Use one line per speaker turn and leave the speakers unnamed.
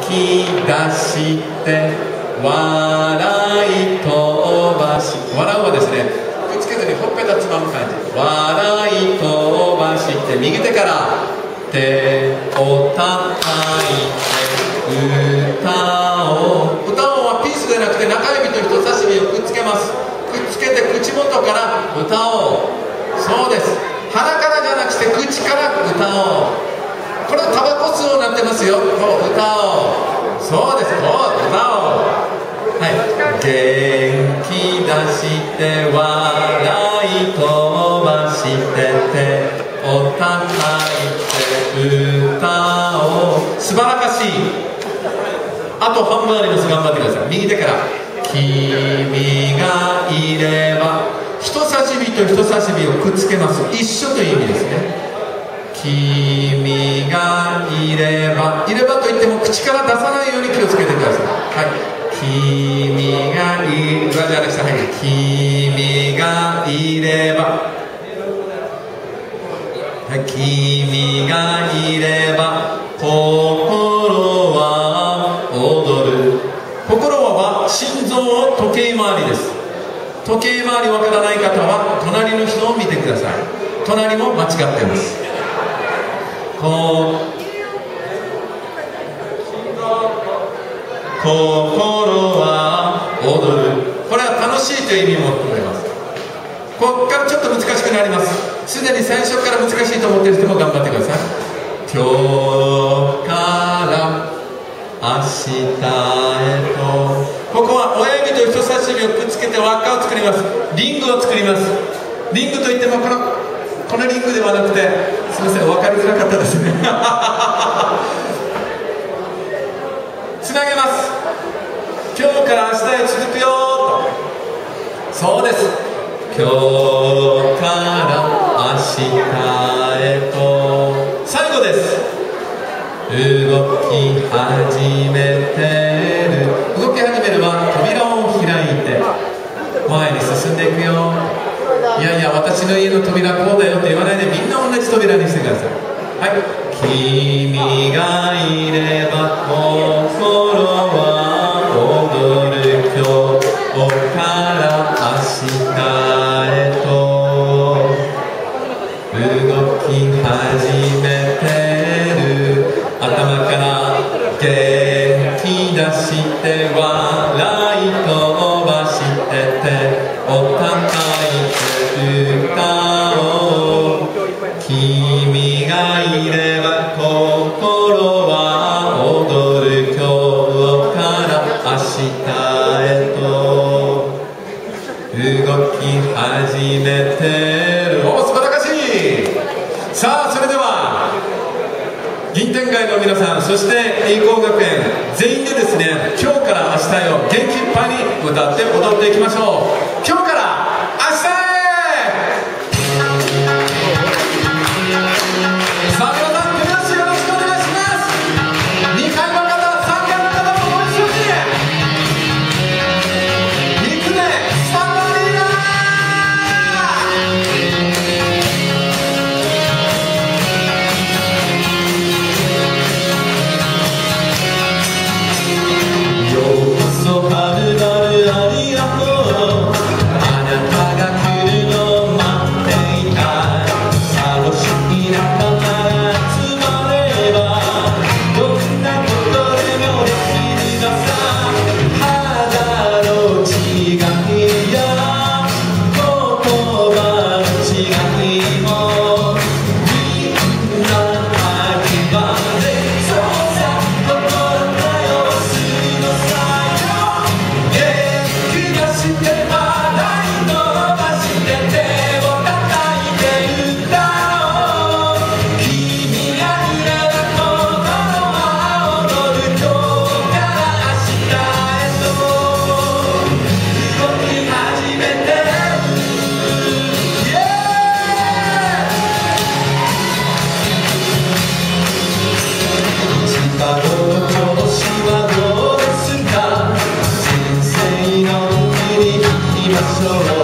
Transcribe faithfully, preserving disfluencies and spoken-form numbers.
気出して笑い飛ばし、笑うはですね、くっつけずにほっぺたつまむ感じ。笑い飛ばして右手から手を叩いて歌おう。歌おうはピースでなくて中指と人差し指をくっつけます。くっつけて口元から歌おう。そうです。鼻からじゃなくて口から歌おう。これタバコ吸うなってますよ。こう歌おう。そうです。こう歌おう。はい、元気出して笑い飛ばして手を叩いて歌おう。素晴らしい。あと半分あります。頑張ってください。右手から君がいれば、人差し指と人差し指をくっつけます。一緒という意味ですね。君がいれば、いればといっても口から出さないように気をつけてください。はい、君がいれば、じゃあね、はい、君がいれば、はい、君がいれば心は踊る。心は心臓を時計回りです。時計回りわからない方は隣の人を見てください。隣も間違っています。こう心は踊る。これは楽しいという意味も含めます。ここからちょっと難しくなります。すでに最初から難しいと思っている人も頑張ってください。今日から明日へと、ここは親指と人差し指をくっつけて輪っかを作ります。リングを作ります。リングといってもこのこのリングではなくて、すみません、分かりづらかったですね。つなげます。今日から明日へ続くよと。そうです。今日から明日へと。最後です。動き始めてる。動き始めるは扉を開いて前に進んでいくよ。いやいや、私の家の扉こうだよって言わないで、みんな同じ扉にしてください。はい、君がいれば心は踊る。今日から明日へと動き始めてる。頭から元気出して笑い飛ばして手を叩いて歌おう。君がいれば心は踊る。今日から明日へと動き始めてる。お、素晴らしい。さあ、それでは銀天街の皆さん、そして栄光学園全員でですね、今日から明日へを元気いっぱいに歌って踊っていきましょう。今日から明日へ。さあ皆さん、手拍子よろしくお願いします。にかいの方、さんかいの方もご一緒に。いくね、スタンドアリーナ。ようこそはるばるありがとう。あなたが来るのを待っていた。楽しい仲間が集まれば、どんなことでもできるのさ。肌の違いや言葉の違いもみんな秋葉で、そうさ、心の様子のさよ。元気出して笑い飛ばして手を叩いて歌おう。君がいれば心は踊る。今日から明日へと動き始めてる。イエーイ。千葉の調子はどうですか。先生のんびり聞きましょう。